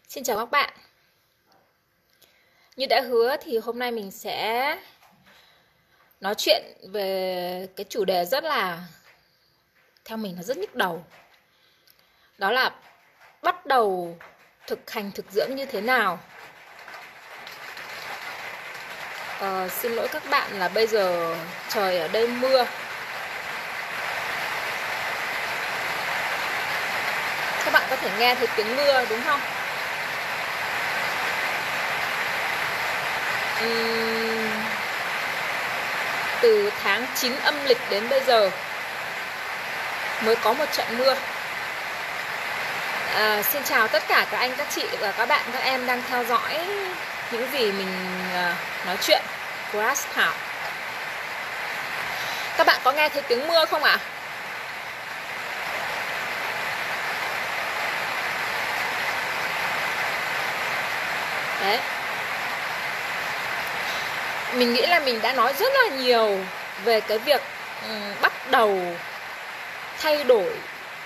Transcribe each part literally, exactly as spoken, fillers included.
Xin chào các bạn. Như đã hứa thì hôm nay mình sẽ nói chuyện về cái chủ đề rất là, theo mình là rất nhức đầu. Đó là bắt đầu thực hành thực dưỡng như thế nào. Ờ, xin lỗi các bạn là bây giờ trời ở đây mưa. Các bạn có thể nghe thấy tiếng mưa đúng không? Uhm, từ tháng chín âm lịch đến bây giờ mới có một trận mưa. À, xin chào tất cả các anh, các chị và các bạn, các em đang theo dõi những gì mình uh, nói chuyện Grass Thảo. Các bạn có nghe thấy tiếng mưa không ạ? Đấy. Mình nghĩ là mình đã nói rất là nhiều về cái việc um, bắt đầu thay đổi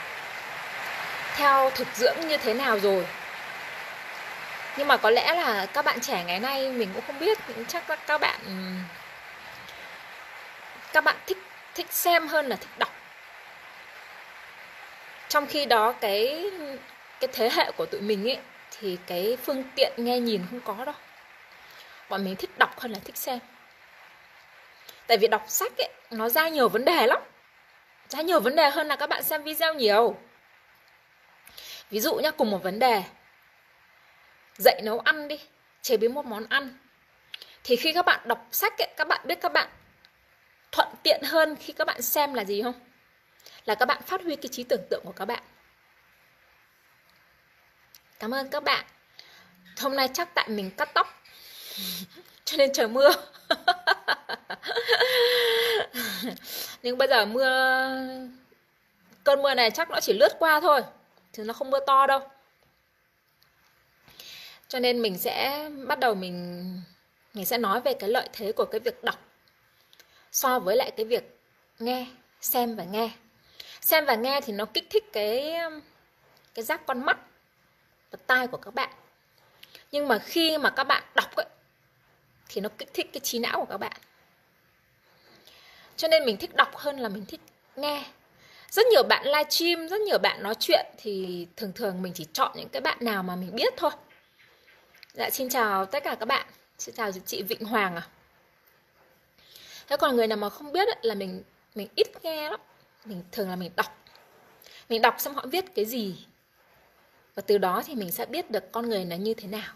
theo thực dưỡng như thế nào rồi. Nhưng mà có lẽ là các bạn trẻ ngày nay mình cũng không biết, chắc là các bạn các bạn thích thích xem hơn là thích đọc. Trong khi đó cái cái thế hệ của tụi mình ấy thì cái phương tiện nghe nhìn không có đâu. Bọn mình thích đọc hơn là thích xem. Tại vì đọc sách ấy nó ra nhiều vấn đề lắm. Ra nhiều vấn đề hơn là các bạn xem video nhiều. Ví dụ nhá, cùng một vấn đề, dạy nấu ăn đi, chế biến một món ăn, thì khi các bạn đọc sách ấy, các bạn biết các bạn thuận tiện hơn khi các bạn xem là gì không? Là các bạn phát huy cái trí tưởng tượng của các bạn. Cảm ơn các bạn. Hôm nay chắc tại mình cắt tóc cho nên trời mưa. Nhưng bây giờ mưa, cơn mưa này chắc nó chỉ lướt qua thôi, chứ nó không mưa to đâu. Cho nên mình sẽ bắt đầu mình mình sẽ nói về cái lợi thế của cái việc đọc so với lại cái việc nghe, xem và nghe. Xem và nghe thì nó kích thích cái cái giác con mắt và tai của các bạn. Nhưng mà khi mà các bạn đọc ấy thì nó kích thích cái trí não của các bạn. Cho nên mình thích đọc hơn là mình thích nghe. Rất nhiều bạn livestream, rất nhiều bạn nói chuyện thì thường thường mình chỉ chọn những cái bạn nào mà mình biết thôi. Dạ, xin chào tất cả các bạn. Xin chào chị Vịnh Hoàng à. Thế còn người nào mà không biết ấy, là mình mình ít nghe lắm. Mình thường là mình đọc. Mình đọc xem họ viết cái gì. Và từ đó thì mình sẽ biết được con người là như thế nào.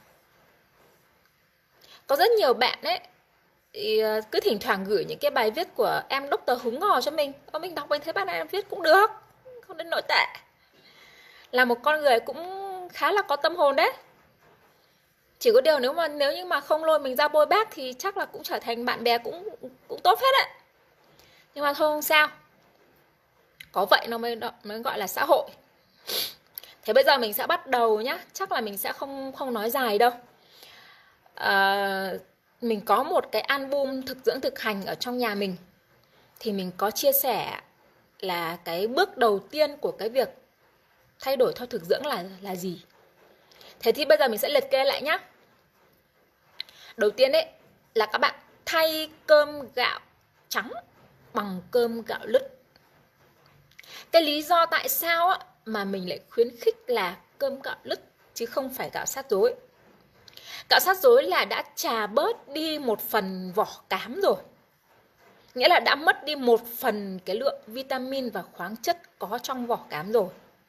Có rất nhiều bạn ấy thì cứ thỉnh thoảng gửi những cái bài viết của em Doctor Húng Ngò cho mình. Và mình đọc mình thấy bạn này em viết cũng được, không đến nỗi tệ. Là một con người cũng khá là có tâm hồn đấy. Chỉ có điều nếu mà nếu như mà không lôi mình ra bôi bác thì chắc là cũng trở thành bạn bè cũng cũng tốt hết đấy. Nhưng mà thôi không sao. Có vậy nó mới mới gọi là xã hội. Thế bây giờ mình sẽ bắt đầu nhá, chắc là mình sẽ không không nói dài đâu. À, mình có một cái album thực dưỡng thực hành ở trong nhà mình. Thì mình có chia sẻ là cái bước đầu tiên của cái việc thay đổi theo thực dưỡng là là gì. Thế thì bây giờ mình sẽ liệt kê lại nhá. Đầu tiên ấy là các bạn thay cơm gạo trắng bằng cơm gạo lứt. Cái lý do tại sao á, mà mình lại khuyến khích là cơm gạo lứt chứ không phải gạo sát rối. Gạo sát rối là đã chà bớt đi một phần vỏ cám rồi. Nghĩa là đã mất đi một phần cái lượng vitamin và khoáng chất có trong vỏ cám rồi.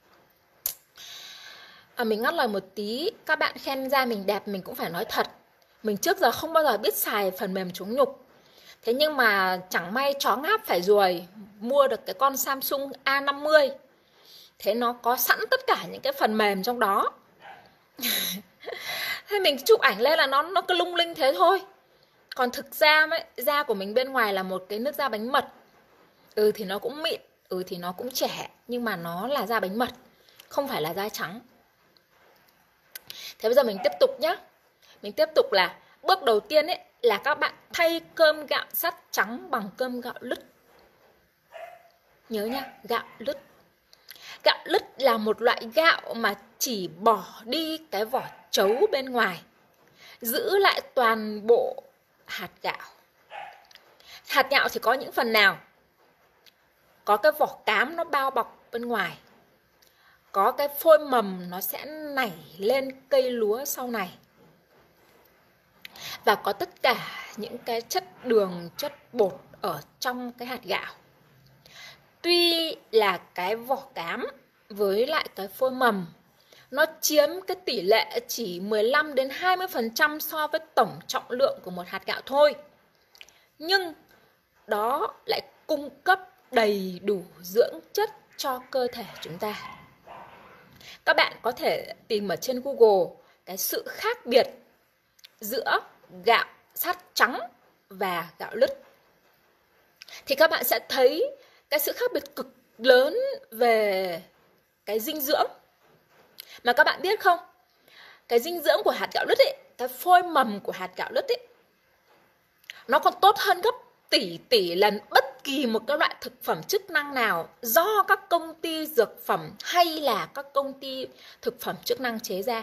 À, mình ngắt lời một tí, các bạn khen da mình đẹp mình cũng phải nói thật. Mình trước giờ không bao giờ biết xài phần mềm chống nhục. Thế nhưng mà chẳng may chó ngáp phải ruồi, mua được cái con Samsung A năm mươi. Thế nó có sẵn tất cả những cái phần mềm trong đó. Thế mình chụp ảnh lên là nó nó cứ lung linh thế thôi. Còn thực ra ấy, da của mình bên ngoài là một cái nước da bánh mật. Ừ thì nó cũng mịn, ừ thì nó cũng trẻ, nhưng mà nó là da bánh mật, không phải là da trắng. Thế bây giờ mình tiếp tục nhá. Mình tiếp tục là bước đầu tiên ấy là các bạn thay cơm gạo sắt trắng bằng cơm gạo lứt. Nhớ nhá, gạo lứt. gạo lứt là một loại gạo mà chỉ bỏ đi cái vỏ trấu bên ngoài, giữ lại toàn bộ hạt gạo. Hạt gạo thì có những phần nào? Có cái vỏ cám nó bao bọc bên ngoài, có cái phôi mầm nó sẽ nảy lên cây lúa sau này, và có tất cả những cái chất đường, chất bột ở trong cái hạt gạo. Tuy là cái vỏ cám với lại cái phôi mầm nó chiếm cái tỷ lệ chỉ mười lăm đến hai mươi phần trăm so với tổng trọng lượng của một hạt gạo thôi, nhưng đó lại cung cấp đầy đủ dưỡng chất cho cơ thể chúng ta. Các bạn có thể tìm ở trên Google cái sự khác biệt giữa gạo sắt trắng và gạo lứt, thì các bạn sẽ thấy cái sự khác biệt cực lớn về cái dinh dưỡng. Mà các bạn biết không, cái dinh dưỡng của hạt gạo lứt ấy, cái phôi mầm của hạt gạo lứt ấy, nó còn tốt hơn gấp tỷ tỷ lần bất kỳ một cái loại thực phẩm chức năng nào do các công ty dược phẩm hay là các công ty thực phẩm chức năng chế ra.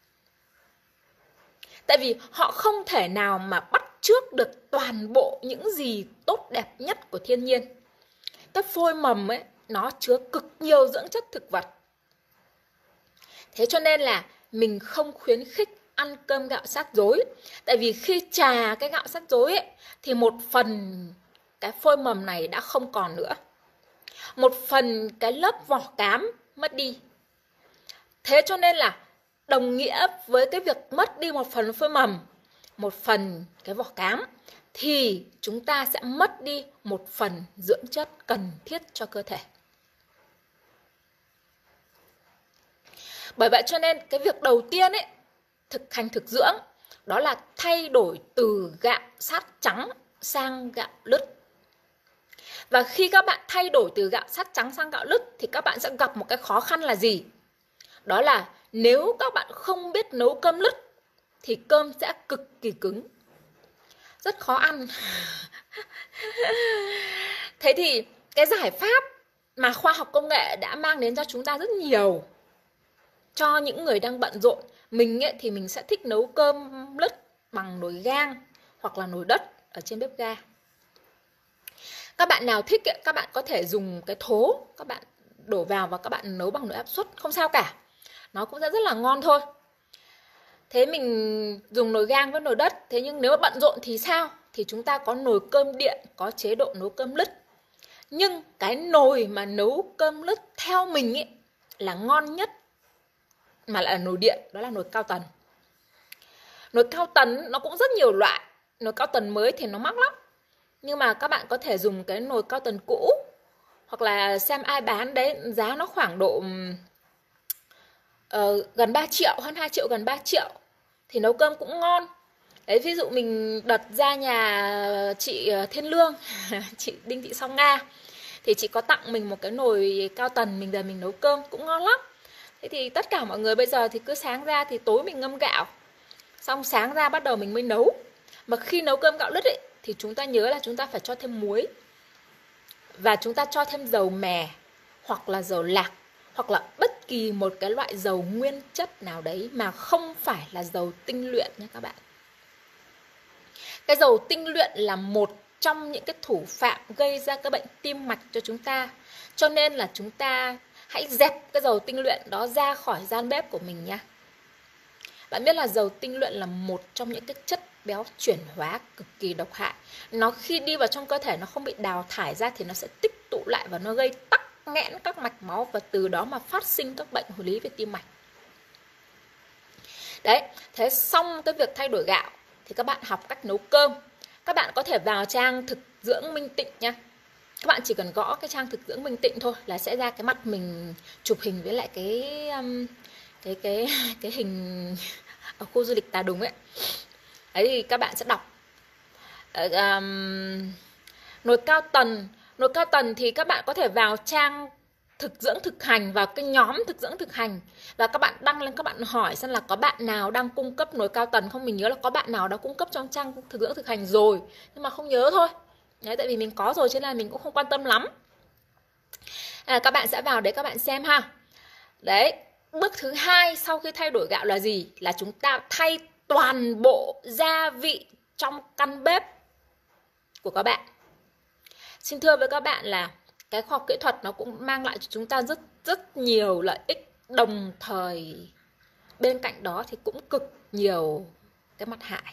Tại vì họ không thể nào mà bắt chước được toàn bộ những gì tốt đẹp nhất của thiên nhiên. Cái phôi mầm ấy, nó chứa cực nhiều dưỡng chất thực vật. Thế cho nên là mình không khuyến khích ăn cơm gạo sát dối. Tại vì khi trà cái gạo sát dối ấy, thì một phần cái phôi mầm này đã không còn nữa, một phần cái lớp vỏ cám mất đi. Thế cho nên là đồng nghĩa với cái việc mất đi một phần phôi mầm, một phần cái vỏ cám, thì chúng ta sẽ mất đi một phần dưỡng chất cần thiết cho cơ thể. Bởi vậy cho nên cái việc đầu tiên ấy, thực hành thực dưỡng, đó là thay đổi từ gạo sát trắng sang gạo lứt. Và khi các bạn thay đổi từ gạo sát trắng sang gạo lứt thì các bạn sẽ gặp một cái khó khăn là gì? Đó là nếu các bạn không biết nấu cơm lứt thì cơm sẽ cực kỳ cứng, rất khó ăn. Thế thì cái giải pháp mà khoa học công nghệ đã mang đến cho chúng ta rất nhiều, cho những người đang bận rộn. Mình ấy, thì mình sẽ thích nấu cơm lứt bằng nồi gang hoặc là nồi đất ở trên bếp ga. Các bạn nào thích ấy, các bạn có thể dùng cái thố, các bạn đổ vào và các bạn nấu bằng nồi áp suất, không sao cả. Nó cũng sẽ rất là ngon thôi. Thế mình dùng nồi gang với nồi đất. Thế nhưng nếu bận rộn thì sao? Thì chúng ta có nồi cơm điện, có chế độ nấu cơm lứt. Nhưng cái nồi mà nấu cơm lứt theo mình ấy, là ngon nhất mà lại là nồi điện, đó là nồi cao tần. Nồi cao tần nó cũng rất nhiều loại. Nồi cao tần mới thì nó mắc lắm, nhưng mà các bạn có thể dùng cái nồi cao tần cũ, hoặc là xem ai bán đấy, giá nó khoảng độ uh, gần ba triệu, hơn hai triệu, gần ba triệu, thì nấu cơm cũng ngon. Đấy, ví dụ mình đợt ra nhà chị Thiên Lương, chị Đinh Thị Song Nga, thì chị có tặng mình một cái nồi cao tần, mình giờ mình nấu cơm cũng ngon lắm. Thế thì tất cả mọi người bây giờ thì cứ sáng ra thì tối mình ngâm gạo, xong sáng ra bắt đầu mình mới nấu. Mà khi nấu cơm gạo lứt ấy, thì chúng ta nhớ là chúng ta phải cho thêm muối, và chúng ta cho thêm dầu mè hoặc là dầu lạc, hoặc là bất kỳ một cái loại dầu nguyên chất nào đấy mà không phải là dầu tinh luyện nha các bạn. Cái dầu tinh luyện là một trong những cái thủ phạm gây ra cái bệnh tim mạch cho chúng ta. Cho nên là chúng ta hãy dẹp cái dầu tinh luyện đó ra khỏi gian bếp của mình nha. Bạn biết là dầu tinh luyện là một trong những cái chất béo chuyển hóa cực kỳ độc hại. Nó khi đi vào trong cơ thể nó không bị đào thải ra thì nó sẽ tích tụ lại và nó gây tắc nghẽn các mạch máu, và từ đó mà phát sinh các bệnh lý về tim mạch. Đấy, thế xong cái việc thay đổi gạo thì các bạn học cách nấu cơm. Các bạn có thể vào trang thực dưỡng Minh Tịnh nha. Các bạn chỉ cần gõ cái trang thực dưỡng Minh Tịnh thôi là sẽ ra cái mặt mình chụp hình với lại cái um, cái cái cái hình ở khu du lịch Tà Đùng ấy. Đấy thì các bạn sẽ đọc. Uh, um, nồi cao tần, nồi cao tần thì các bạn có thể vào trang thực dưỡng thực hành, vào cái nhóm thực dưỡng thực hành, và các bạn đăng lên, các bạn hỏi xem là có bạn nào đang cung cấp nồi cao tần không. Mình nhớ là có bạn nào đã cung cấp trong trang thực dưỡng thực hành rồi, nhưng mà không nhớ thôi. Đấy, tại vì mình có rồi cho nên là mình cũng không quan tâm lắm. À, các bạn sẽ vào đấy các bạn xem ha. Đấy, bước thứ hai sau khi thay đổi gạo là gì? Là chúng ta thay toàn bộ gia vị trong căn bếp của các bạn. Xin thưa với các bạn là cái khoa học kỹ thuật nó cũng mang lại cho chúng ta rất rất nhiều lợi ích, đồng thời bên cạnh đó thì cũng cực nhiều cái mặt hại.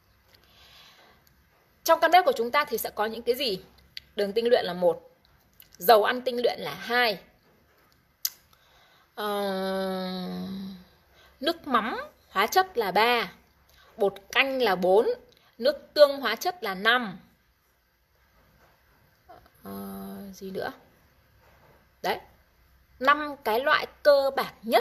Trong căn bếp của chúng ta thì sẽ có những cái gì? Đường tinh luyện là một, dầu ăn tinh luyện là hai, uh, nước mắm hóa chất là ba, bột canh là bốn, nước tương hóa chất là năm. Uh, gì nữa? Đấy, năm cái loại cơ bản nhất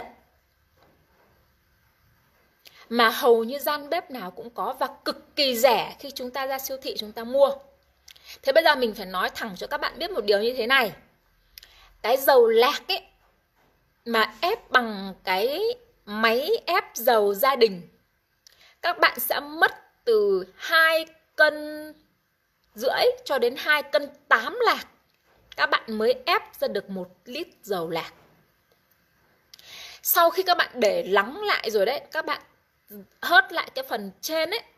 mà hầu như gian bếp nào cũng có và cực kỳ rẻ khi chúng ta ra siêu thị chúng ta mua. Thế bây giờ mình phải nói thẳng cho các bạn biết một điều như thế này. Cái dầu lạc ấy mà ép bằng cái máy ép dầu gia đình, các bạn sẽ mất từ hai cân rưỡi cho đến hai cân tám lạc các bạn mới ép ra được một lít dầu lạc. Sau khi các bạn để lắng lại rồi đấy, các bạn hớt lại cái phần trên ấy,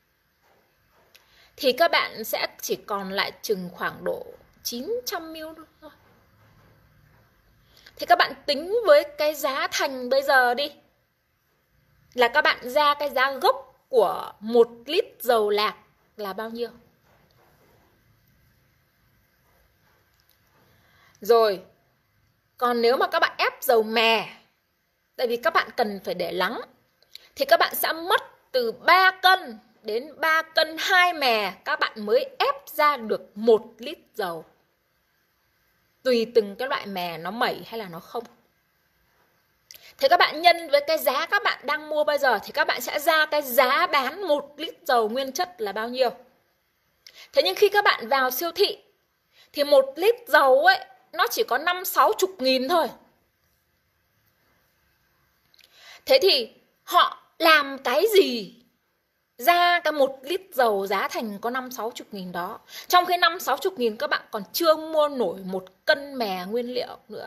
thì các bạn sẽ chỉ còn lại chừng khoảng độ chín trăm mi li lít thôi. Thì các bạn tính với cái giá thành bây giờ đi, là các bạn ra cái giá gốc của một lít dầu lạc là bao nhiêu. Rồi, còn nếu mà các bạn ép dầu mè, tại vì các bạn cần phải để lắng, thì các bạn sẽ mất từ ba cân đến ba cân hai mè các bạn mới ép ra được một lít dầu. Tùy từng cái loại mè nó mẩy hay là nó không. Thế các bạn nhân với cái giá các bạn đang mua bây giờ thì các bạn sẽ ra cái giá bán một lít dầu nguyên chất là bao nhiêu. Thế nhưng khi các bạn vào siêu thị thì một lít dầu ấy nó chỉ có năm sáu chục nghìn thôi. Thế thì họ làm cái gì ra cái một lít dầu giá thành có năm sáu chục nghìn đó, trong khi năm sáu chục nghìn các bạn còn chưa mua nổi một cân mè nguyên liệu nữa.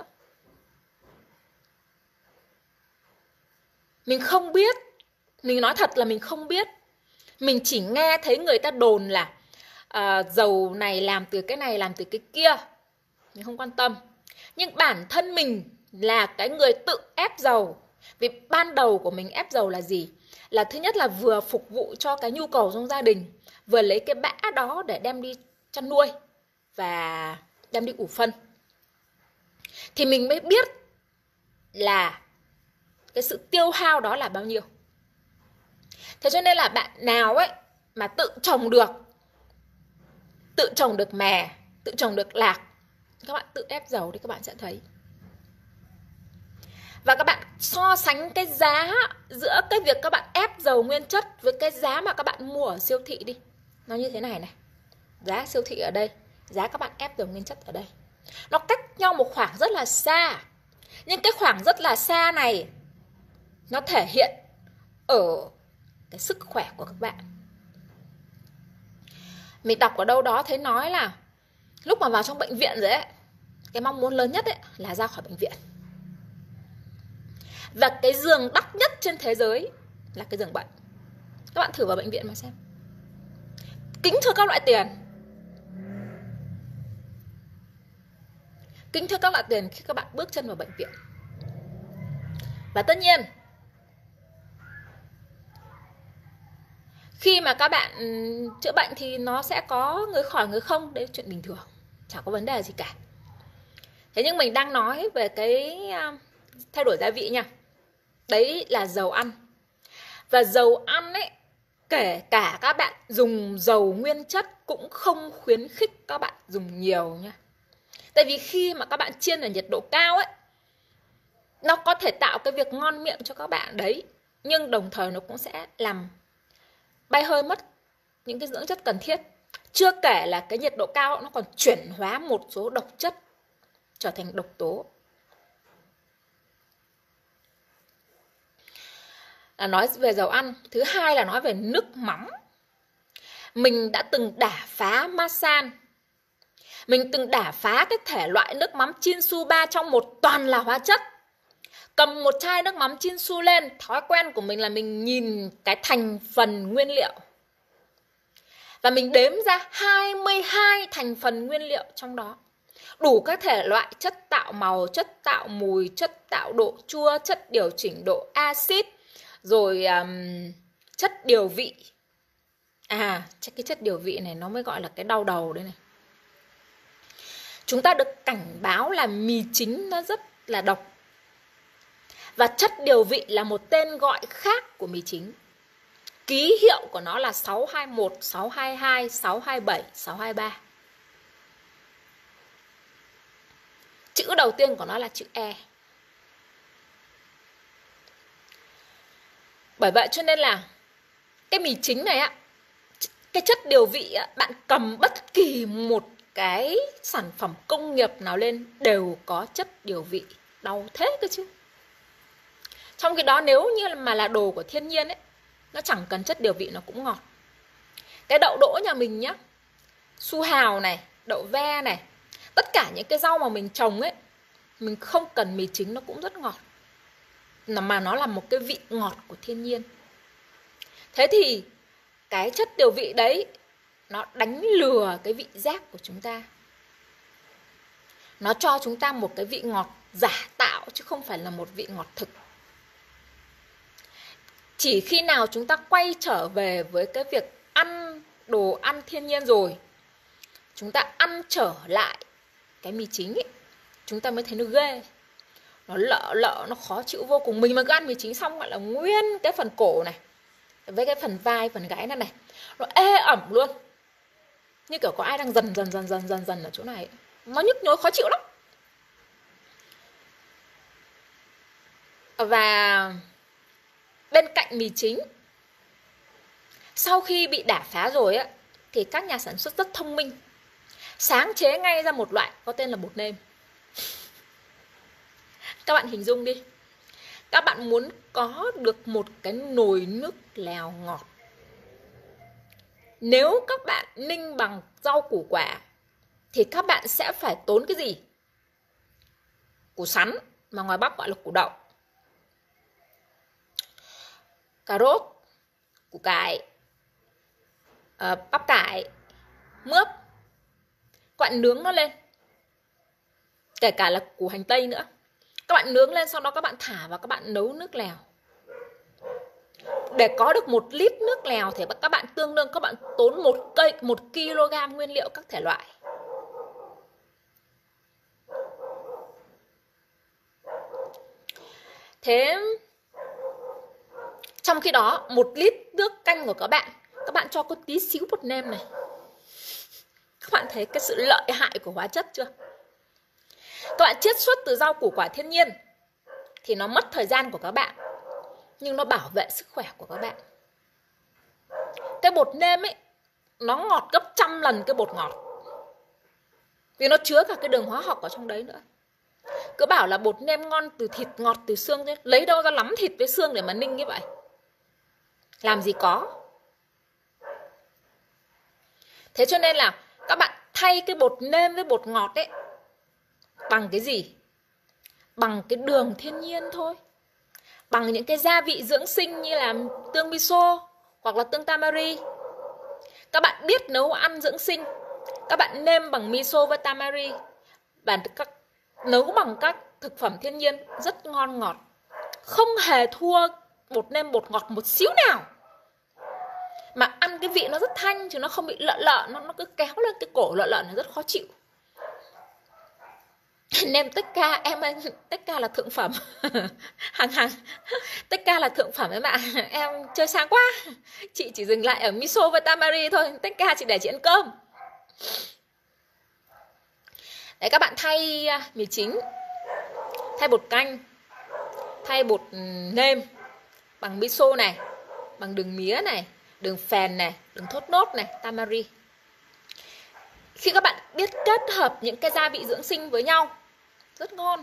Mình không biết, mình nói thật là mình không biết. Mình chỉ nghe thấy người ta đồn là uh, dầu này làm từ cái này, làm từ cái kia. Mình không quan tâm. Nhưng bản thân mình là cái người tự ép dầu. Vì ban đầu của mình ép dầu là gì? Là thứ nhất là vừa phục vụ cho cái nhu cầu trong gia đình, vừa lấy cái bã đó để đem đi chăn nuôi và đem đi ủ phân. Thì mình mới biết là cái sự tiêu hao đó là bao nhiêu. Thế cho nên là bạn nào ấy mà tự trồng được, tự trồng được mè, tự trồng được lạc, các bạn tự ép dầu thì các bạn sẽ thấy. Và các bạn so sánh cái giá giữa cái việc các bạn ép dầu nguyên chất với cái giá mà các bạn mua ở siêu thị đi. Nó như thế này này. Giá siêu thị ở đây, giá các bạn ép dầu nguyên chất ở đây. Nó cách nhau một khoảng rất là xa. Nhưng cái khoảng rất là xa này nó thể hiện ở cái sức khỏe của các bạn. Mình đọc ở đâu đó thấy nói là lúc mà vào trong bệnh viện rồi ấy, cái mong muốn lớn nhất ấy là ra khỏi bệnh viện. Và cái giường đắt nhất trên thế giới là cái giường bệnh. Các bạn thử vào bệnh viện mà xem. Kính thưa các loại tiền. Kính thưa các loại tiền khi các bạn bước chân vào bệnh viện. Và tất nhiên, khi mà các bạn chữa bệnh thì nó sẽ có người khỏi người không. Đấy là chuyện bình thường, chẳng có vấn đề gì cả. Thế nhưng mình đang nói về cái thay đổi gia vị nha. Đấy là dầu ăn. Và dầu ăn ấy, kể cả các bạn dùng dầu nguyên chất cũng không khuyến khích các bạn dùng nhiều nha. Tại vì khi mà các bạn chiên ở nhiệt độ cao ấy, nó có thể tạo cái việc ngon miệng cho các bạn đấy, nhưng đồng thời nó cũng sẽ làm bay hơi mất những cái dưỡng chất cần thiết. Chưa kể là cái nhiệt độ cao nó còn chuyển hóa một số độc chất trở thành độc tố. Là nói về dầu ăn. Thứ hai là nói về nước mắm. Mình đã từng đả phá Masan. Mình từng đả phá cái thể loại nước mắm Chinsu ba trong một toàn là hóa chất. cầm một chai nước mắm Chinsu lên, thói quen của mình là mình nhìn cái thành phần nguyên liệu và mình đếm ra hai mươi hai thành phần nguyên liệu trong đó. Đủ các thể loại chất tạo màu, chất tạo mùi, chất tạo độ chua, chất điều chỉnh độ axit, rồi um, chất điều vị. À, cái chất điều vị này nó mới gọi là cái đau đầu đây này. Chúng ta được cảnh báo là mì chính nó rất là độc. Và chất điều vị là một tên gọi khác của mì chính. Ký hiệu của nó là sáu hai một, sáu hai hai, sáu hai bảy, sáu hai ba. Chữ đầu tiên của nó là chữ E. Bởi vậy cho nên là cái mì chính này á, cái chất điều vị á, bạn cầm bất kỳ một cái sản phẩm công nghiệp nào lên đều có chất điều vị. Đau thế cơ chứ. Trong khi đó nếu như mà là đồ của thiên nhiên ấy, nó chẳng cần chất điều vị nó cũng ngọt. Cái đậu đỗ nhà mình nhá, su hào này, đậu ve này, tất cả những cái rau mà mình trồng ấy, mình không cần mì chính nó cũng rất ngọt. Mà nó là một cái vị ngọt của thiên nhiên. Thế thì cái chất điều vị đấy nó đánh lừa cái vị giác của chúng ta. Nó cho chúng ta một cái vị ngọt giả tạo chứ không phải là một vị ngọt thực. Chỉ khi nào chúng ta quay trở về với cái việc ăn đồ ăn thiên nhiên rồi, chúng ta ăn trở lại cái mì chính ấy, chúng ta mới thấy nó ghê. Nó lợ lợ, nó khó chịu vô cùng. Mình mà cứ ăn mì chính xong gọi là nguyên cái phần cổ này với cái phần vai, phần gáy này này, nó ê ẩm luôn. Như kiểu có ai đang dần dần dần dần dần dần ở chỗ này ấy. Nó nhức nhối khó chịu lắm. Và bên cạnh mì chính, sau khi bị đả phá rồi á, thì các nhà sản xuất rất thông minh, sáng chế ngay ra một loại có tên là bột nêm. Các bạn hình dung đi, các bạn muốn có được một cái nồi nước lèo ngọt, nếu các bạn ninh bằng rau củ quả thì các bạn sẽ phải tốn cái gì? Củ sắn, mà ngoài Bắc gọi là củ đậu, cà rốt, củ cải, uh, bắp cải, mướp. Các bạn nướng nó lên, kể cả là củ hành tây nữa. Các bạn nướng lên, sau đó các bạn thả vào, các bạn nấu nước lèo. Để có được một lít nước lèo thì các bạn tương đương các bạn tốn một cây, một kg nguyên liệu các thể loại. Thế trong khi đó, một lít nước canh của các bạn, các bạn cho có tí xíu bột nêm này. Các bạn thấy cái sự lợi hại của hóa chất chưa? Các bạn chiết xuất từ rau củ quả thiên nhiên thì nó mất thời gian của các bạn, nhưng nó bảo vệ sức khỏe của các bạn. Cái bột nêm ấy, nó ngọt gấp trăm lần cái bột ngọt, vì nó chứa cả cái đường hóa học ở trong đấy nữa. Cứ bảo là bột nêm ngon từ thịt, ngọt từ xương thế, lấy đâu ra lắm thịt với xương để mà ninh như vậy? Làm gì có. Thế cho nên là các bạn thay cái bột nêm với bột ngọt ấy bằng cái gì? Bằng cái đường thiên nhiên thôi. Bằng những cái gia vị dưỡng sinh như là tương miso hoặc là tương tamari. Các bạn biết nấu ăn dưỡng sinh, các bạn nêm bằng miso với tamari và các nấu bằng các thực phẩm thiên nhiên rất ngon ngọt, không hề thua bột nêm bột ngọt một xíu nào. Mà ăn cái vị nó rất thanh chứ nó không bị lợ lợ, nó, nó cứ kéo lên cái cổ lợ lợ, nó rất khó chịu. Nêm tất cả em ơi, tất cả là thượng phẩm. Hàng hàng tất cả là thượng phẩm em ạ. Em chơi sang quá. Chị chỉ dừng lại ở miso và tamari thôi. Tất cả chỉ để chị ăn cơm. Đấy, các bạn thay mì chính, thay bột canh, thay bột nêm bằng miso này, bằng đường mía này, đường phèn này, đường thốt nốt này, tamari. Khi các bạn biết kết hợp những cái gia vị dưỡng sinh với nhau, rất ngon.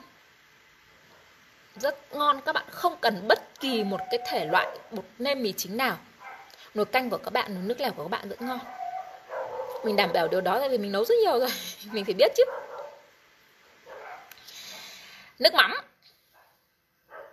Rất ngon, các bạn không cần bất kỳ một cái thể loại bột nêm mì chính nào. Nồi canh của các bạn, nồi nước lèo của các bạn rất ngon. Mình đảm bảo điều đó tại vì mình nấu rất nhiều rồi. Mình phải biết chứ. Nước mắm.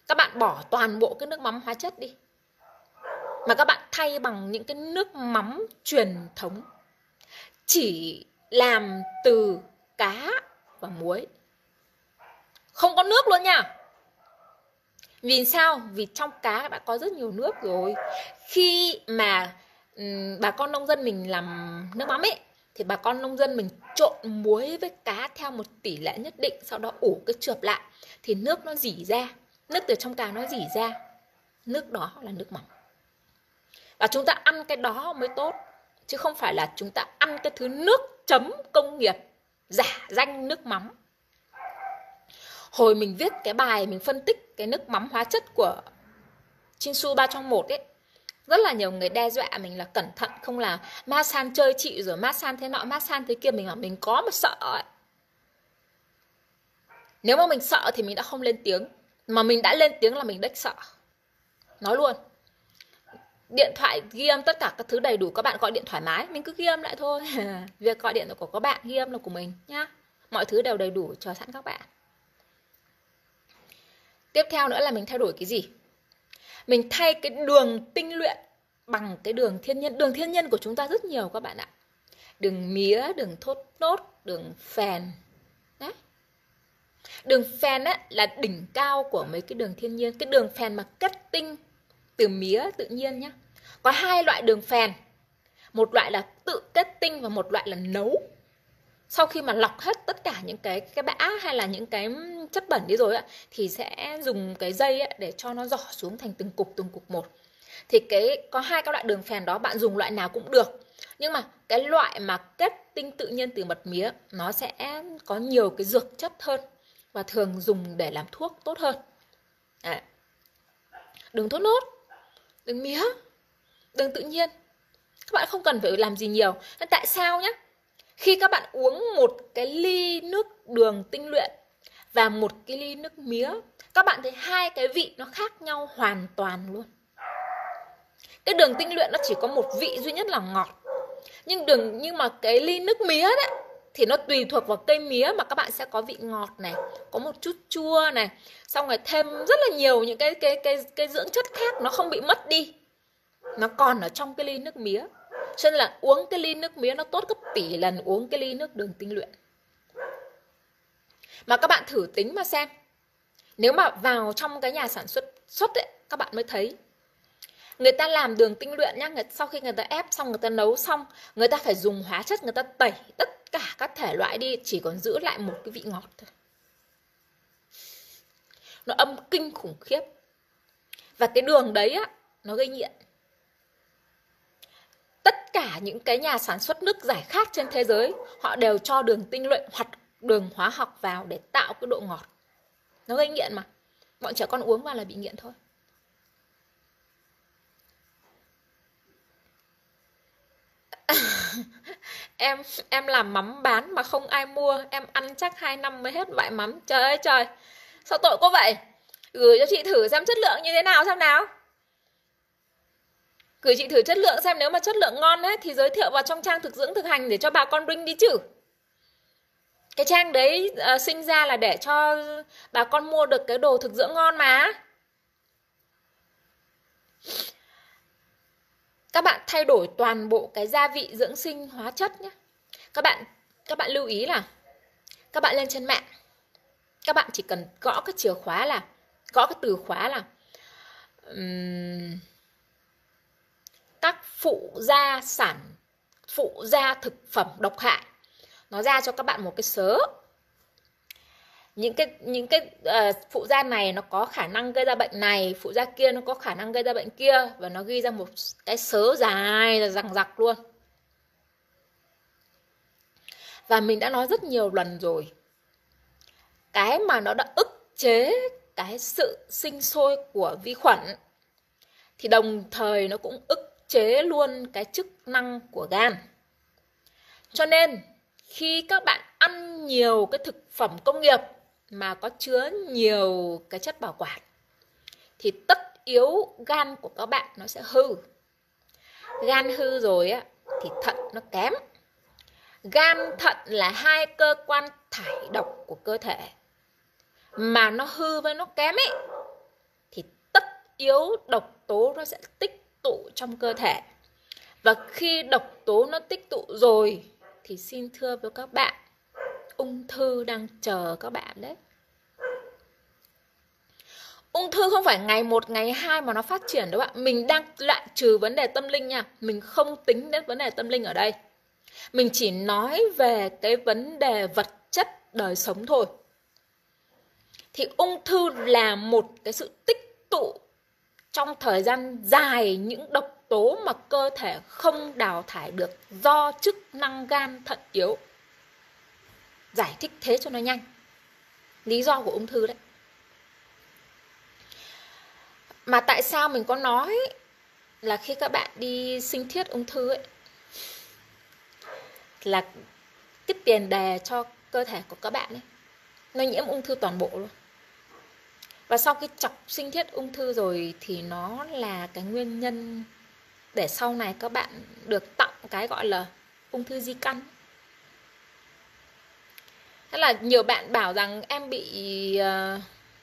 Các bạn bỏ toàn bộ cái nước mắm hóa chất đi, mà các bạn thay bằng những cái nước mắm truyền thống, chỉ làm từ cá và muối, không có nước luôn nha. Vì sao? Vì trong cá đã có rất nhiều nước rồi. Khi mà um, bà con nông dân mình làm nước mắm ấy, thì bà con nông dân mình trộn muối với cá theo một tỷ lệ nhất định, sau đó ủ cái chượp lại, thì nước nó rỉ ra, nước từ trong cá nó rỉ ra, nước đó là nước mắm. Và chúng ta ăn cái đó mới tốt, chứ không phải là chúng ta ăn cái thứ nước chấm công nghiệp giả danh nước mắm. Hồi mình viết cái bài mình phân tích cái nước mắm hóa chất của Chinsu ba trong một ấy, rất là nhiều người đe dọa mình là cẩn thận, không là Masan chơi chị rồi Masan thế nọ Masan thế kia. Mình bảo mình có mà sợ ấy. Nếu mà mình sợ thì mình đã không lên tiếng, mà mình đã lên tiếng là mình đếch sợ. Nói luôn, điện thoại ghi âm tất cả các thứ đầy đủ, các bạn gọi điện thoải mái, mình cứ ghi âm lại thôi. Việc gọi điện là của các bạn, ghi âm là của mình nhá. Mọi thứ đều đầy đủ chờ sẵn các bạn. Tiếp theo nữa là mình thay đổi cái gì? Mình thay cái đường tinh luyện bằng cái đường thiên nhiên. Đường thiên nhiên của chúng ta rất nhiều các bạn ạ. Đường mía, đường thốt nốt, đường phèn. Đấy. Đường phèn á, là đỉnh cao của mấy cái đường thiên nhiên. Cái đường phèn mà kết tinh từ mía tự nhiên nhá. Có hai loại đường phèn. Một loại là tự kết tinh và một loại là nấu. Sau khi mà lọc hết tất cả những cái cái bã hay là những cái chất bẩn đi rồi ạ, thì sẽ dùng cái dây ấy để cho nó rỏ xuống thành từng cục từng cục một. Thì cái có hai các loại đường phèn đó, bạn dùng loại nào cũng được. Nhưng mà cái loại mà kết tinh tự nhiên từ mật mía nó sẽ có nhiều cái dược chất hơn và thường dùng để làm thuốc tốt hơn. Đấy. Đường thốt nốt, đường mía, đường tự nhiên, các bạn không cần phải làm gì nhiều. Nên tại sao nhé? Khi các bạn uống một cái ly nước đường tinh luyện và một cái ly nước mía, các bạn thấy hai cái vị nó khác nhau hoàn toàn luôn. Cái đường tinh luyện nó chỉ có một vị duy nhất là ngọt. Nhưng đường nhưng mà cái ly nước mía đấy thì nó tùy thuộc vào cây mía mà các bạn sẽ có vị ngọt này, có một chút chua này, xong rồi thêm rất là nhiều những cái cái cái cái dưỡng chất khác, nó không bị mất đi. Nó còn ở trong cái ly nước mía. Cho nên là uống cái ly nước mía nó tốt gấp tỷ lần uống cái ly nước đường tinh luyện. Mà các bạn thử tính mà xem. Nếu mà vào trong cái nhà sản xuất xuất ấy, các bạn mới thấy. Người ta làm đường tinh luyện nhá, sau khi người ta ép xong, người ta nấu xong, người ta phải dùng hóa chất, người ta tẩy tất cả các thể loại đi, chỉ còn giữ lại một cái vị ngọt thôi. Nó âm kinh khủng khiếp. Và cái đường đấy á, nó gây nghiện. Tất cả những cái nhà sản xuất nước giải khát trên thế giới, họ đều cho đường tinh luyện hoặc đường hóa học vào để tạo cái độ ngọt. Nó gây nghiện mà. Bọn trẻ con uống vào là bị nghiện thôi. em em làm mắm bán mà không ai mua, em ăn chắc hai năm mới hết loại mắm. Trời ơi trời, sao tội cô vậy? Gửi cho chị thử xem chất lượng như thế nào xem nào. Gửi chị thử chất lượng xem, nếu mà chất lượng ngon ấy thì giới thiệu vào trong trang thực dưỡng thực hành để cho bà con bring đi chứ. Cái trang đấy uh, sinh ra là để cho bà con mua được cái đồ thực dưỡng ngon mà. Các bạn thay đổi toàn bộ cái gia vị dưỡng sinh hóa chất nhé. Các bạn các bạn lưu ý là các bạn lên trên mạng, các bạn chỉ cần gõ cái chìa khóa là gõ cái từ khóa là um, các phụ gia sản phụ gia thực phẩm độc hại, nó ra cho các bạn một cái sớ. Những cái những cái uh, phụ gia này nó có khả năng gây ra bệnh này, phụ gia kia nó có khả năng gây ra bệnh kia, và nó ghi ra một cái sớ dài là dằng dặc luôn. Và mình đã nói rất nhiều lần rồi, cái mà nó đã ức chế cái sự sinh sôi của vi khuẩn thì đồng thời nó cũng ức chế luôn cái chức năng của gan. Cho nên khi các bạn ăn nhiều cái thực phẩm công nghiệp mà có chứa nhiều cái chất bảo quản thì tất yếu gan của các bạn nó sẽ hư. Gan hư rồi á thì thận nó kém. Gan, thận là hai cơ quan thải độc của cơ thể, mà nó hư với nó kém ấy yếu, độc tố nó sẽ tích tụ trong cơ thể. Và khi độc tố nó tích tụ rồi thì xin thưa với các bạn, ung thư đang chờ các bạn đấy. Ung thư không phải ngày một, ngày hai mà nó phát triển đâu ạ. Mình đang loại trừ vấn đề tâm linh nha. Mình không tính đến vấn đề tâm linh ở đây. Mình chỉ nói về cái vấn đề vật chất đời sống thôi. Thì ung thư là một cái sự tích tụ trong thời gian dài những độc tố mà cơ thể không đào thải được do chức năng gan thận yếu. Giải thích thế cho nó nhanh. Lý do của ung thư đấy. Mà tại sao mình có nói là khi các bạn đi sinh thiết ung thư ấy, là cái tiền đề cho cơ thể của các bạn ấy, nó nhiễm ung thư toàn bộ luôn. Và sau khi chọc sinh thiết ung thư rồi thì nó là cái nguyên nhân để sau này các bạn được tặng cái gọi là ung thư di căn. Thế là nhiều bạn bảo rằng em bị uh,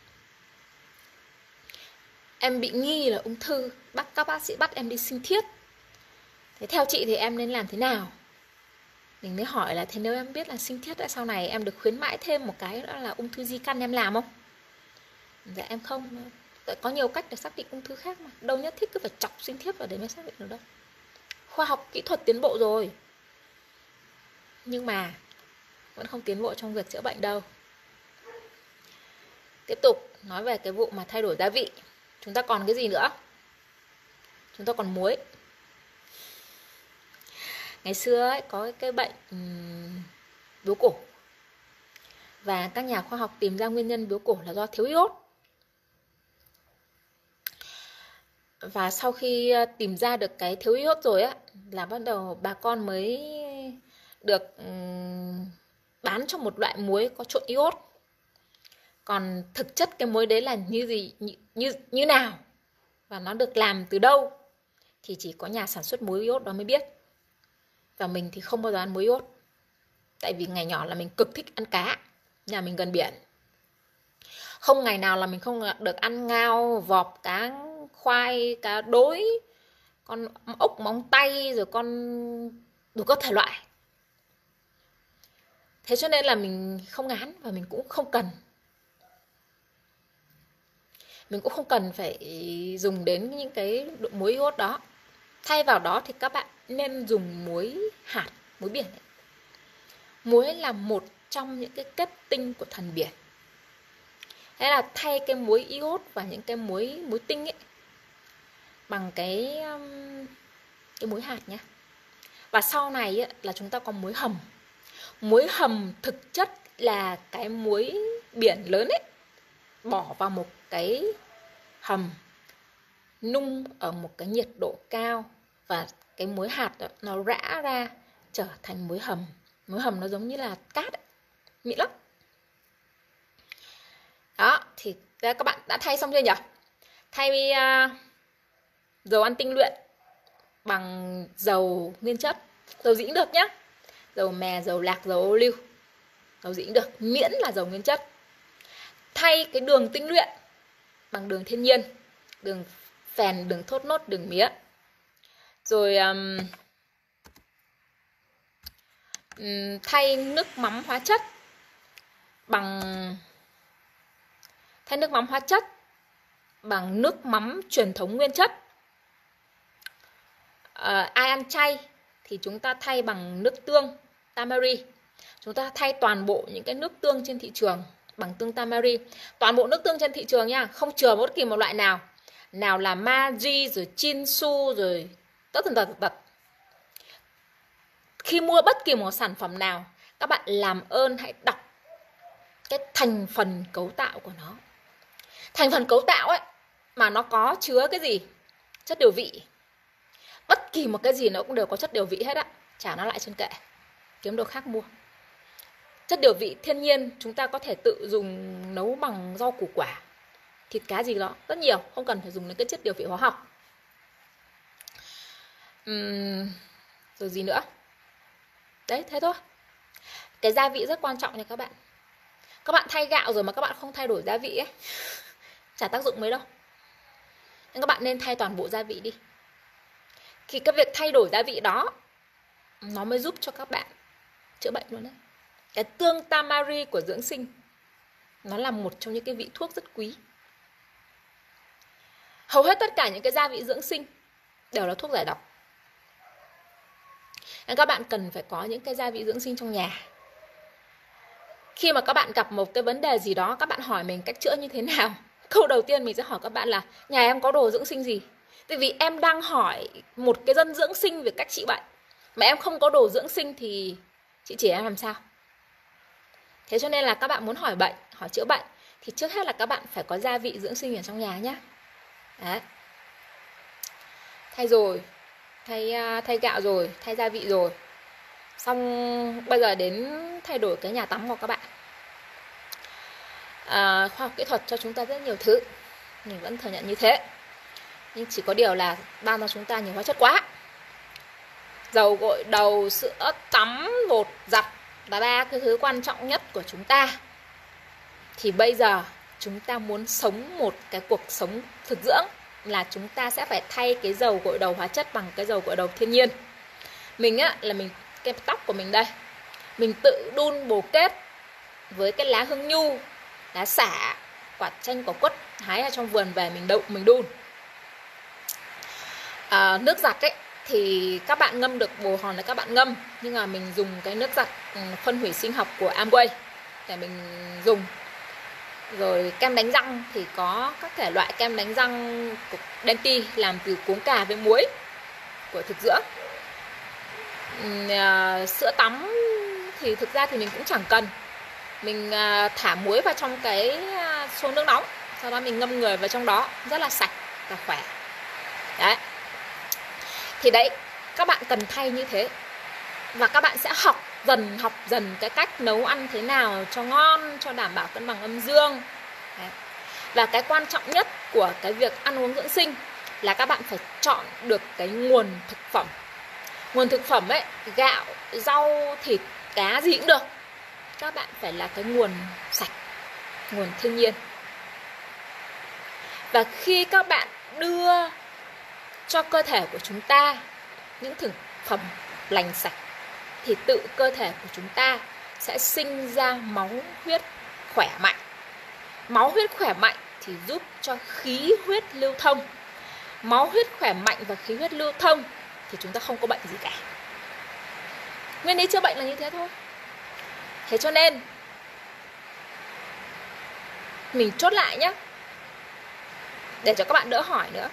em bị nghi là ung thư, bắt các bác sĩ bắt em đi sinh thiết. Thế theo chị thì em nên làm thế nào? Mình mới hỏi là thế nếu em biết là sinh thiết, đã sau này em được khuyến mãi thêm một cái đó là ung thư di căn, em làm không? Dạ em không. Có nhiều cách để xác định ung thư khác mà. Đâu nhất thiết cứ phải chọc sinh thiết vào để mới xác định được đâu. Khoa học kỹ thuật tiến bộ rồi, nhưng mà vẫn không tiến bộ trong việc chữa bệnh đâu. Tiếp tục nói về cái vụ mà thay đổi gia vị. Chúng ta còn cái gì nữa? Chúng ta còn muối. Ngày xưa ấy, có cái bệnh um, biếu cổ. Và các nhà khoa học tìm ra nguyên nhân biếu cổ là do thiếu iốt. Và sau khi tìm ra được cái thiếu iốt rồi á, là bắt đầu bà con mới được um, bán cho một loại muối có trộn iốt. Còn thực chất cái muối đấy là như gì, như, như, như nào và nó được làm từ đâu thì chỉ có nhà sản xuất muối iốt đó mới biết. Và mình thì không bao giờ ăn muối iốt. Tại vì ngày nhỏ là mình cực thích ăn cá, nhà mình gần biển. Không ngày nào là mình không được ăn ngao, vọp, cá khoai, cá đối, con ốc móng tay, rồi con đủ các thể loại. Thế cho nên là mình không ngán và mình cũng không cần. Mình cũng không cần phải dùng đến những cái muối iốt đó. Thay vào đó thì các bạn nên dùng muối hạt, muối biển ấy. Muối là một trong những cái kết tinh của thần biển. Thế là thay cái muối iốt và những cái muối muối tinh ấy bằng cái cái muối hạt nhé. Và sau này ấy, là chúng ta có muối hầm. Muối hầm thực chất là cái muối biển lớn ấy, bỏ vào một cái hầm nung ở một cái nhiệt độ cao, và cái muối hạt đó, nó rã ra trở thành muối hầm. Muối hầm nó giống như là cát ấy, mịn lắm. Đó, thì các bạn đã thay xong chưa nhỉ? Thay uh, dầu ăn tinh luyện bằng dầu nguyên chất. Dầu gì cũng được nhá. Dầu mè, dầu lạc, dầu ô liu. Dầu gì cũng được, miễn là dầu nguyên chất. Thay cái đường tinh luyện bằng đường thiên nhiên, đường phèn, đường thốt nốt, đường mía. Rồi um, um, thay nước mắm hóa chất bằng thay nước mắm hóa chất bằng nước mắm truyền thống nguyên chất. À, ai ăn chay thì chúng ta thay bằng nước tương tamari. Chúng ta thay toàn bộ những cái nước tương trên thị trường bằng tương tamari. Toàn bộ nước tương trên thị trường nha, không chừa bất kỳ một loại nào. Nào là Maggi, rồi Chinsu, rồi tất tần tật tật. Khi mua bất kỳ một sản phẩm nào, các bạn làm ơn hãy đọc cái thành phần cấu tạo của nó. Thành phần cấu tạo ấy mà nó có chứa cái gì? Chất điều vị. Bất kỳ một cái gì nó cũng đều có chất điều vị hết á. Trả nó lại trên kệ, kiếm đồ khác mua. Chất điều vị thiên nhiên chúng ta có thể tự dùng nấu bằng rau củ quả, thịt cá gì đó, rất nhiều, không cần phải dùng đến cái chất điều vị hóa học. Uhm, rồi gì nữa? Đấy, thế thôi. Cái gia vị rất quan trọng nha các bạn. Các bạn thay gạo rồi mà các bạn không thay đổi gia vị ấy, chả tác dụng mấy đâu. nên các bạn nên thay toàn bộ gia vị đi. Thì cái việc thay đổi gia vị đó nó mới giúp cho các bạn chữa bệnh luôn đấy. Cái tương tamari của dưỡng sinh nó là một trong những cái vị thuốc rất quý. Hầu hết tất cả những cái gia vị dưỡng sinh đều là thuốc giải độc, nên các bạn cần phải có những cái gia vị dưỡng sinh trong nhà. Khi mà các bạn gặp một cái vấn đề gì đó, các bạn hỏi mình cách chữa như thế nào, câu đầu tiên mình sẽ hỏi các bạn là nhà em có đồ dưỡng sinh gì. Tại vì em đang hỏi một cái dân dưỡng sinh về cách trị bệnh, mà em không có đồ dưỡng sinh thì chị chỉ em làm sao? Thế cho nên là các bạn muốn hỏi bệnh, hỏi chữa bệnh thì trước hết là các bạn phải có gia vị dưỡng sinh ở trong nhà nhé. Đấy. Thay rồi, thay thay gạo rồi, thay gia vị rồi. Xong bây giờ đến thay đổi cái nhà tắm của các bạn. À, khoa học kỹ thuật cho chúng ta rất nhiều thứ, mình vẫn thừa nhận như thế. Nhưng chỉ có điều là ban cho chúng ta nhiều hóa chất quá. Dầu gội đầu, sữa tắm, bột giặt là ba cái thứ quan trọng nhất của chúng ta. Thì bây giờ chúng ta muốn sống một cái cuộc sống thực dưỡng là chúng ta sẽ phải thay cái dầu gội đầu hóa chất bằng cái dầu gội đầu thiên nhiên. Mình á là mình cái tóc của mình đây, mình tự đun bồ kết với cái lá hương nhu, lá xả, quả chanh, quả quất hái ở trong vườn về mình đậu mình đun. À, nước giặt ấy thì các bạn ngâm được bồ hòn là các bạn ngâm, nhưng mà mình dùng cái nước giặt phân hủy sinh học của Amway để mình dùng. Rồi kem đánh răng thì có các thể loại kem đánh răng của Denti làm từ cuống cà với muối của thực dưỡng. À, sữa tắm thì thực ra thì mình cũng chẳng cần, mình à, thả muối vào trong cái xô nước nóng, sau đó mình ngâm người vào trong đó, rất là sạch và khỏe. Đấy. Thì đấy, các bạn cần thay như thế. Và các bạn sẽ học dần, học dần cái cách nấu ăn thế nào cho ngon, cho đảm bảo cân bằng âm dương. Đấy. Và cái quan trọng nhất của cái việc ăn uống dưỡng sinh là các bạn phải chọn được cái nguồn thực phẩm. Nguồn thực phẩm ấy, gạo, rau, thịt, cá gì cũng được, các bạn phải là cái nguồn sạch, nguồn thiên nhiên. Và khi các bạn đưa cho cơ thể của chúng ta những thực phẩm lành sạch thì tự cơ thể của chúng ta sẽ sinh ra máu huyết khỏe mạnh. Máu huyết khỏe mạnh thì giúp cho khí huyết lưu thông. Máu huyết khỏe mạnh và khí huyết lưu thông thì chúng ta không có bệnh gì cả. Nguyên lý chữa bệnh là như thế thôi. Thế cho nên mình chốt lại nhé, để cho các bạn đỡ hỏi nữa.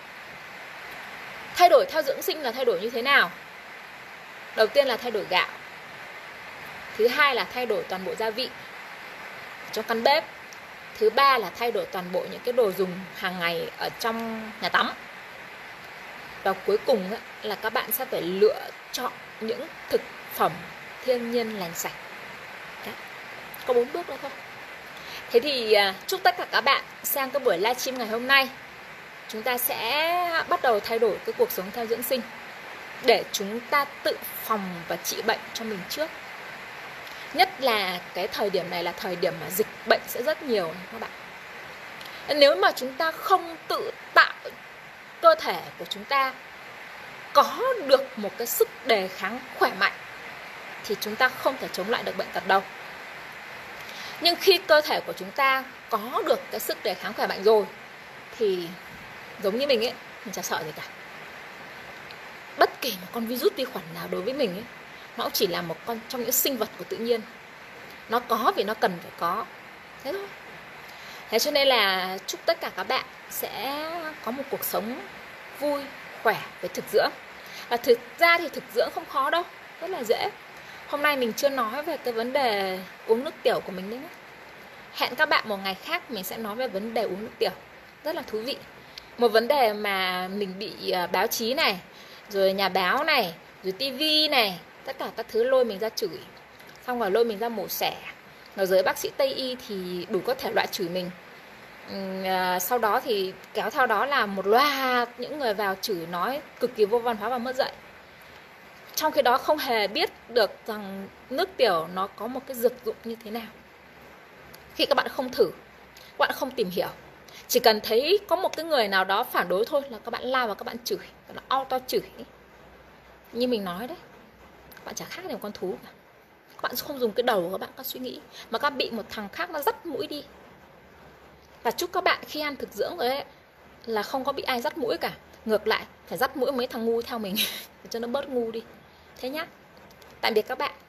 Thay đổi theo dưỡng sinh là thay đổi như thế nào? Đầu tiên là thay đổi gạo. Thứ hai là thay đổi toàn bộ gia vị trong căn bếp. Thứ ba là thay đổi toàn bộ những cái đồ dùng hàng ngày ở trong nhà tắm. Và cuối cùng là các bạn sẽ phải lựa chọn những thực phẩm thiên nhiên lành sạch. Đấy. Có bốn bước đó thôi. Thế thì chúc tất cả các bạn xem cái buổi livestream ngày hôm nay, chúng ta sẽ bắt đầu thay đổi cái cuộc sống theo dưỡng sinh để chúng ta tự phòng và trị bệnh cho mình trước. Nhất là cái thời điểm này là thời điểm mà dịch bệnh sẽ rất nhiều các bạn. Nếu mà chúng ta không tự tạo cơ thể của chúng ta có được một cái sức đề kháng khỏe mạnh thì chúng ta không thể chống lại được bệnh tật đâu. Nhưng khi cơ thể của chúng ta có được cái sức đề kháng khỏe mạnh rồi thì giống như mình ấy, mình chả sợ gì cả. Bất kỳ một con virus vi khuẩn nào đối với mình ấy, nó cũng chỉ là một con trong những sinh vật của tự nhiên. Nó có vì nó cần phải có. Thế thôi. Thế cho nên là chúc tất cả các bạn sẽ có một cuộc sống vui, khỏe với thực dưỡng. Và thực ra thì thực dưỡng không khó đâu, rất là dễ. Hôm nay mình chưa nói về cái vấn đề uống nước tiểu của mình đấy nhé. Hẹn các bạn một ngày khác mình sẽ nói về vấn đề uống nước tiểu. Rất là thú vị. Một vấn đề mà mình bị báo chí này, rồi nhà báo này, rồi tivi này, tất cả các thứ lôi mình ra chửi, xong rồi lôi mình ra mổ xẻ. Rồi giới bác sĩ Tây Y thì đủ các thể loại chửi mình. uhm, Sau đó thì kéo theo đó là một loạt những người vào chửi nói cực kỳ vô văn hóa và mất dạy. Trong khi đó không hề biết được rằng nước tiểu nó có một cái dược dụng như thế nào. Khi các bạn không thử, các bạn không tìm hiểu Chỉ cần thấy có một cái người nào đó phản đối thôi là các bạn lao vào các bạn chửi, các bạn auto chửi. Như mình nói đấy, các bạn chả khác gì một con thú cả. Các bạn không dùng cái đầu của các bạn, các suy nghĩ, mà các bị một thằng khác nó dắt mũi đi. Và chúc các bạn khi ăn thực dưỡng rồi ấy, là không có bị ai dắt mũi cả. Ngược lại, phải dắt mũi mấy thằng ngu theo mình cho nó bớt ngu đi. Thế nhá. Tạm biệt các bạn.